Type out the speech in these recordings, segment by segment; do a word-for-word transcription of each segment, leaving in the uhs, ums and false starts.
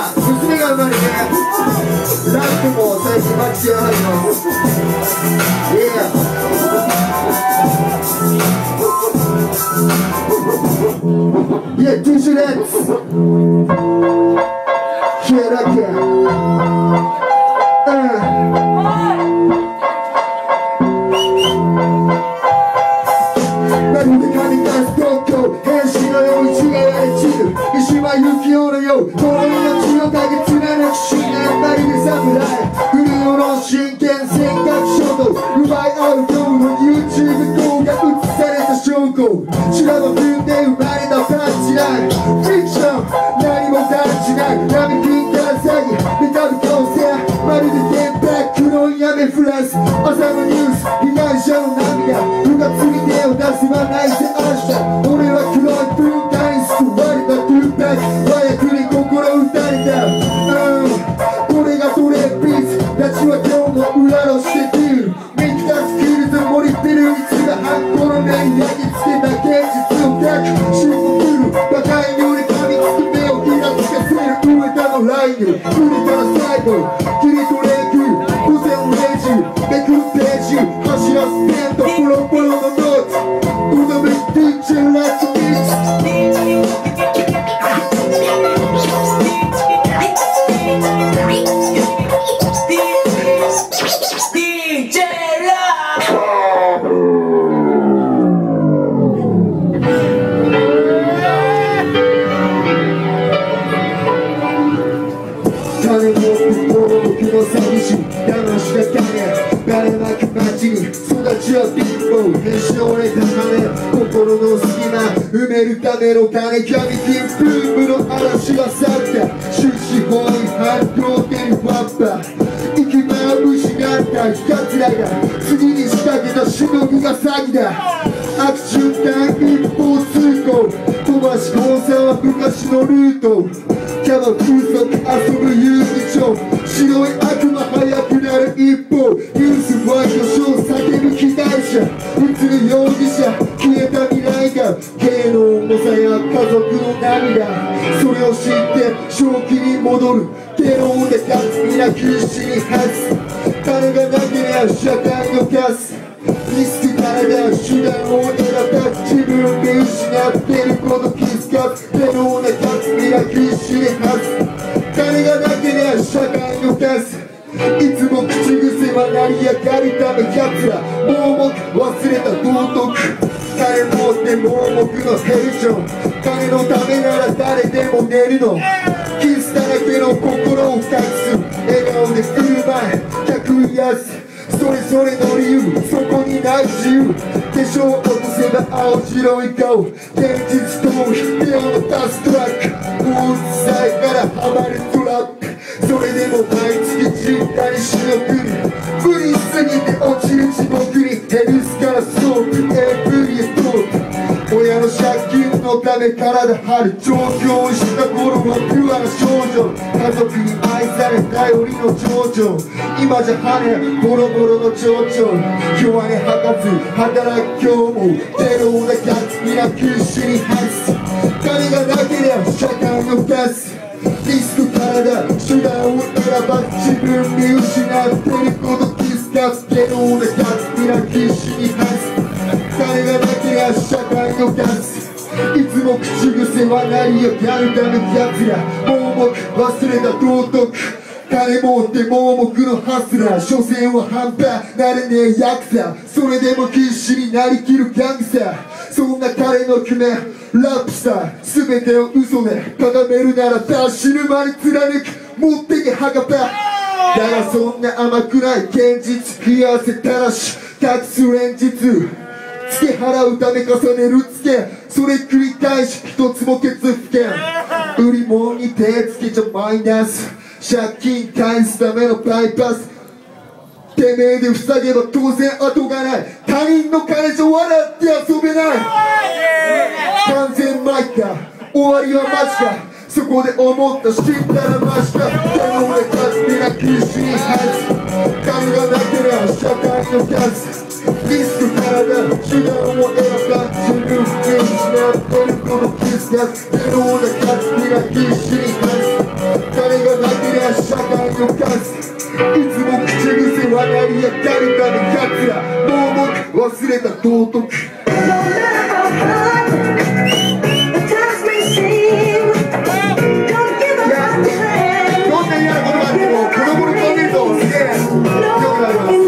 娘が生まれてラップも最近待ち上がります。いや、ティッシュレッツキャラキャまるで神出す東京変身のように違いで散る三島由紀夫のようこの命をかけ貫く信念まるで侍不良の真剣尖閣衝動奪い合うような YouTube 動画映された証拠修羅の分で生まれたパンチラインフィクション何も感じない闇金から詐欺メタル構成まるで原爆黒い雨降らす朝のニュース被害者の涙部活に手を出せば泣いて明日俺は黒い文化に救われたトゥーパック麻薬に心打たれた、うん、これがトレーピースたちは今日も裏のしてくるミキタスキルズ森ピルいつがハンコの目に焼き付けた現実を書くシンプルバカいより噛みつく目をひらつかせる上田のライン触れたら最後切り取れく午前れいじめくるページ走らすペンとポロポロのノーツうどめティーチェラッツビーチ寂しい騙しが金バレまく街に育ちは貧乏へし折れた金心の隙間埋めるための金神金ブームの嵐が去った終始法違反両手にファッパ行き場を失ったひかつらが次に仕掛けたしのぎが詐欺だ悪循環一方通行飛ばし交差は昔のルートキャバ風俗遊ぶ遊戯場白い悪魔速くなる一方ユースファイトショー叫ぶ被害者映る容疑者消えた未来が刑の重さや家族の涙それを知って正気に戻るテロで勝つ皆必死に発す金がなけりゃ社会のカスリスクからだ手段を選ば自分で失ってること気づかずテロで勝つ皆必死に発す金がなけりゃ社会のカスいつも口癖は成り上がるため奴ら盲目忘れた道徳金持って盲目のヘルション金のためなら誰でも寝るのキスだらけの心を隠す笑顔で振る舞え客癒すそれぞれの理由そこにない自由化粧を落とせば青白い顔現実と手を出すトラック大津さえからハマるトラックそれでも毎月実家に仕送り無理すぎて落ちる地獄にヘルスからソープエブリエトーク親の借金のため体張る上京した頃はピュアな少女家族に愛され頼りの長女今じゃ羽ボロボロの蝶々弱音吐かず働く今日もテロで勝つ皆必死に発す金がなけりゃ社会のガスリスクからだ手段を選ば自分に失ってること気づかずテロで勝つ皆必死に発す金がなけりゃ社会のガスいつも口癖は何をやるため奴ら盲目忘れた道徳金持って盲目のハスラー所詮は半端なれねえヤクザそれでも必死になりきるギャングサーそんな彼の夢ラップさ全てを嘘で固めるならば死ぬまで貫く持ってけハガパだがそんな甘くない現実冷やせたらし隠す連日つけ払うため重ねるつけそれ繰り返し一つも血不見売り物に手つけちゃマイナス借金返すためのバイパスてめえで塞げば当然後がない他人の金じゃ笑って遊べない完全マイか終わりはマジかそこで思った知ったらマジかでも俺たち皆必死に話す金がなければ社会の数リスクからだ手段を選ば自分に失ってるこのキスがでも俺たち皆必死に話す金りゃ社会の数いつも口癖はなりや誰かのやつらもう僕忘れた道徳どんな嫌なことがあっても子供の顔見るとすげえよくなります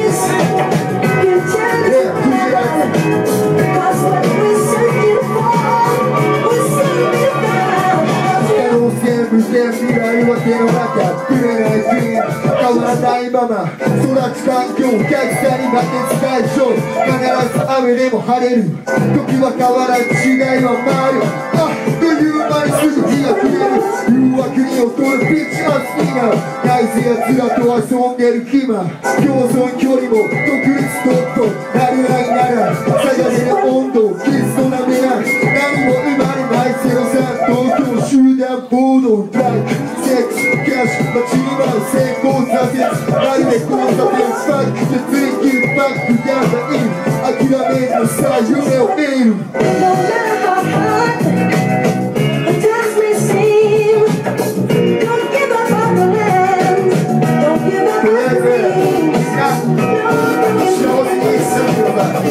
未来は手の中触れない国変わらないまま育ち環境お客さんに負けず解消必ず雨でも晴れる時は変わらず時代は回るあっという間にすぐ日が暮れる誘惑に劣るピッチが好きなナイスやつらと遊んでる暇共存距離も独立トップなるないなら下がれる温度キスとなめな何も生まれないゼロさん東京集団暴動セックス、キャッシュ、待ちに舞う成功挫折まるで交差点スパックで釣り切るバックやんばいい諦めるのさ夢を見るとりあえず幸せにするのだ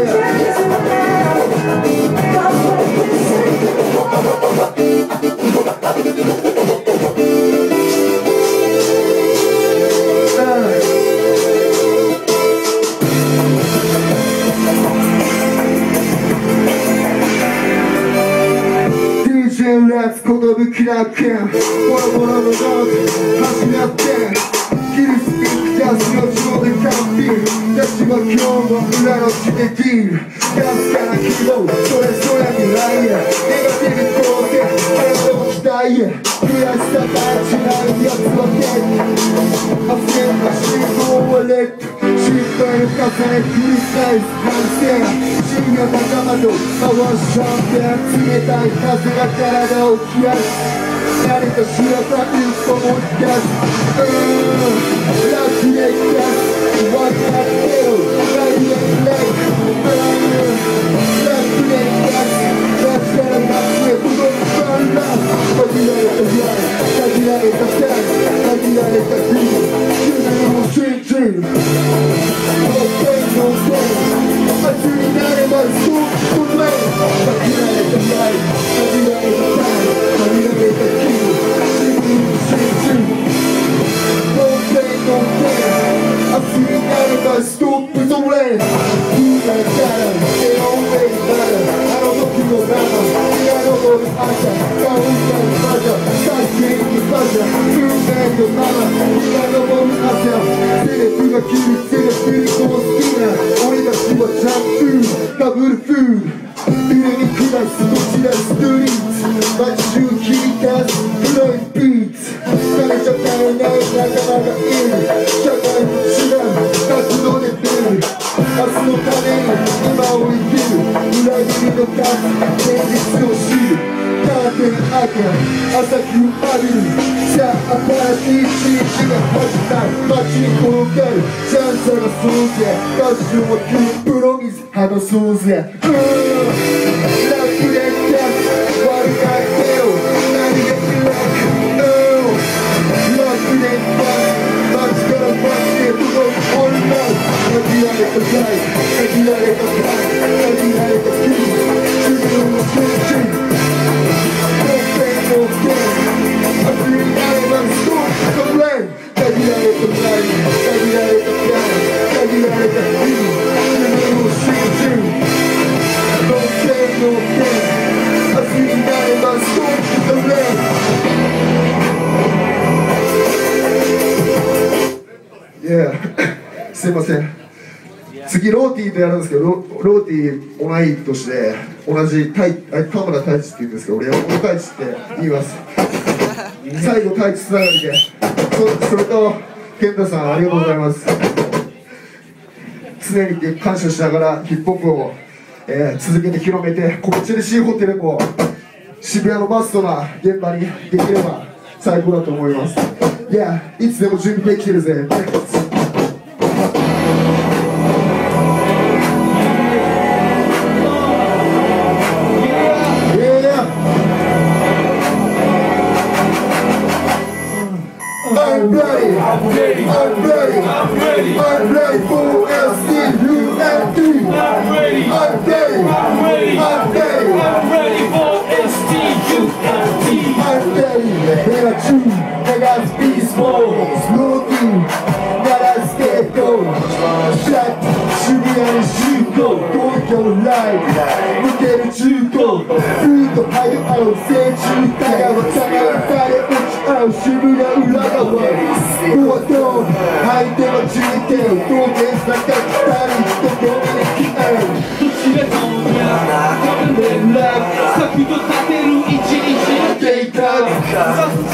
Ratz ことぶきなけんボロボロのノート始まってキルスピックダスの上で完璧私は今日も裏の地でディールかすかな希望それそれ未来へネガティブ光線体の期待へ悔しさが違うやつはデッド発言の信号はレッド失敗を重ね繰り返す反省深夜仲間と回しちゃって冷たい風が体を冷やす何かしらば一歩も出す楽で出す分かってる何でない楽で出す夏から夏へ届くバンラン限られた日限られたタイム限られた日自分を信じる No pain 熱になればストップ限られた日限られたタイム限られた日自分を信じる No pain No pain 熱になればストップのレーンいいから手を上になるあの時の生日が昇る朝顔がまだ最近にまだ運命のまま日が昇る朝セレブが切るセレブリコも好きな俺たちはジャンプダブルフード揺れに下すどちらストリート街中切り出す黒いビーツ疲れちゃったよない仲間がいる社会も違う活動で出る明日のために今を生きる裏切りの数現実を知るカーテン開け朝日を浴びるさあ新しい一日が始まる街に転がるチャンスがそうぜファッションを着るプロ水話そうぜうーんラップで出す悪がってよ何が開くうーんラップで出す街から街へ届くオンライン限られたタイ限られたタイ限られた日自分を信じる No pain No gain 熱になればストップのレーン限られたタイ限られたタイ限られた日自分を信じる No pain No gain 熱になればストップのレーン Yeah すいません次ローティーとやるんですけど ロ, ローティー同い年で同じ田村太一って言うんですけど俺山本太一って言います最後太一つながりで そ, それと健太さんありがとうございます常に感謝しながらヒップホップを、えー、続けて広めてこっちで C ホテルも渋谷のマストな現場にできれば最高だと思いますいやいつでも準備できてるぜ I'm ready, I'm ready, I'm ready, I'm ready, I'm ready for S T U N T. I'm ready, I'm ready, I'm ready, I'm ready, I'm ready for S T U N T. I'm ready, 내가 춤, 내가 스피드 스모킹, 나라 스텝 고, 샷, 준비하는 슈고, 고교 라이브, 무게를 주고, 불도 파이어 아웃, 세주 따가워, 차가운 달에 아우 시부야 올라가와 보았던 하이때만 주의대로 또 댄스나까지 다리 또 고민의 기아우 도시가 돈이야 가면 내 랩 사쿠도 다대로 이치이치 데이터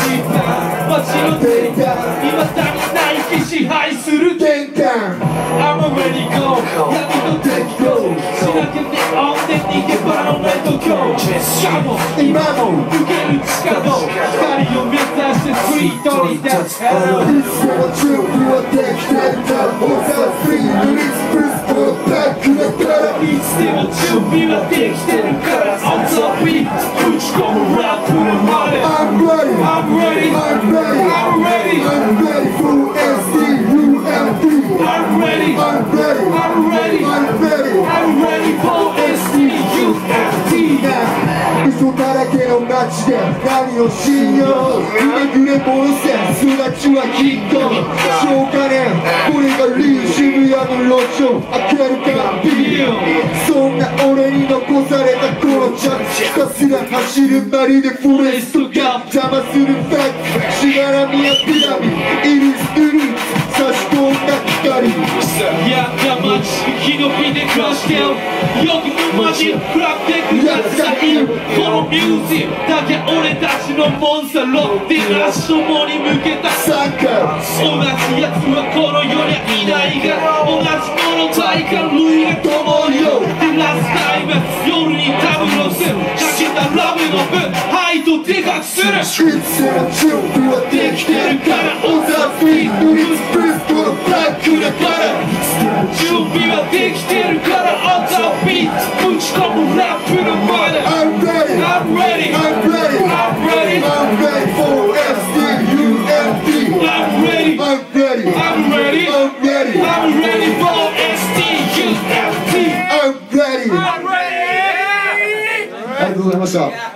사수지다 마치로 데이터今誰ないけ支配する玄関 I'm ready go 闇の敵go しなけてオンで逃げ場のレッドゴーしかも今も受ける地下道光を目指してスリートに立つ いつでも準備はできてるか大沢フリーリリースプレスこのバックだからいつでも準備はできてるからOn the beat 打ち込むラップのまで I'm ready I'm ready I'm ready I'm ready I'm ready for S T U N T I'm ready I'm ready I'm ready I'm ready I'm ready for S T U N T 嘘だらけの街で何を信用夢ぐれ戻せすだちはきっとしょうがねえこれがリー渋谷の路上開けるかビデオそんな俺に残されたこのチャンスひたすら走るまるでフォレストが邪魔するファックしがらみやピラミイリスイリス差し込んだ光やった街生き延びで暮らしてよよくマジ食らってくやつがいるこのミュージックだけ俺たちのモンスターロッティ足共に向けたサッカー同じやつはこの世にはいないが同じもの体感類が灯るよでラスタイム夜にタブロスかけたラブの分ハイとでかくするいつでも準備はできてるからオンザビートリスプレスこのブラックだからいつでも準備はできてるからオンザビート打ち込むラップのまで I'm ready I'm ready I'm ready I'm ready I'm ready for S T U N T I'm ready I'm ready I'm ready I'm ready I'm ready for S T U N T I'm ready I'm ready ありがとうございました。